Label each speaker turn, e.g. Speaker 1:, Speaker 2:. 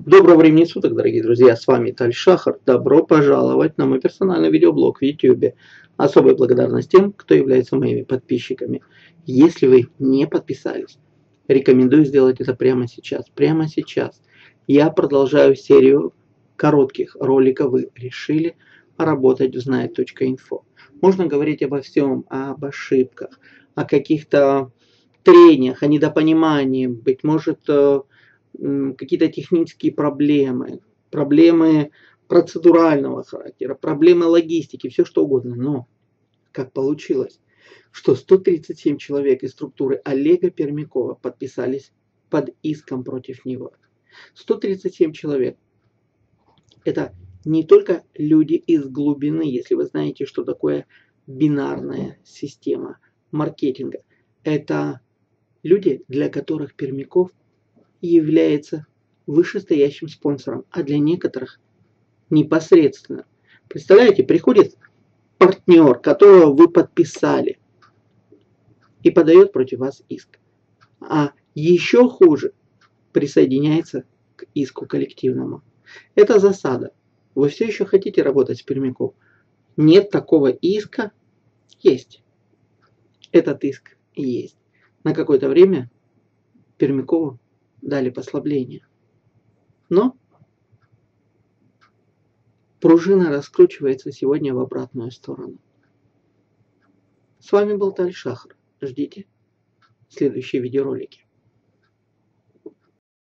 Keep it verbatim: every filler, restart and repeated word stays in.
Speaker 1: Доброго времени суток, дорогие друзья, с вами Таль Шахар. Добро пожаловать на мой персональный видеоблог в YouTube. Особая благодарность тем, кто является моими подписчиками. Если вы не подписались, рекомендую сделать это прямо сейчас. Прямо сейчас. Я продолжаю серию коротких роликов. Вы решили работать в знает точка инфо. Можно говорить обо всем, об ошибках, о каких-то трениях, о недопонимании, быть может, какие-то технические проблемы, проблемы процедурального характера, проблемы логистики, все что угодно. Но как получилось, что сто тридцать семь человек из структуры Олега Пермякова подписались под иском против него. сто тридцать семь человек. Это не только люди из глубины, если вы знаете, что такое бинарная система маркетинга. Это люди, для которых Пермяков является вышестоящим спонсором, а для некоторых непосредственно. Представляете, приходит партнер, которого вы подписали, и подает против вас иск. А еще хуже, присоединяется к иску коллективному. Это засада. Вы все еще хотите работать с Пермяком? Нет такого иска? Есть. Этот иск есть. На какое-то время Пермякову дали послабление. Но пружина раскручивается сегодня в обратную сторону. С вами был Таль Шахар. Ждите следующие видеоролики.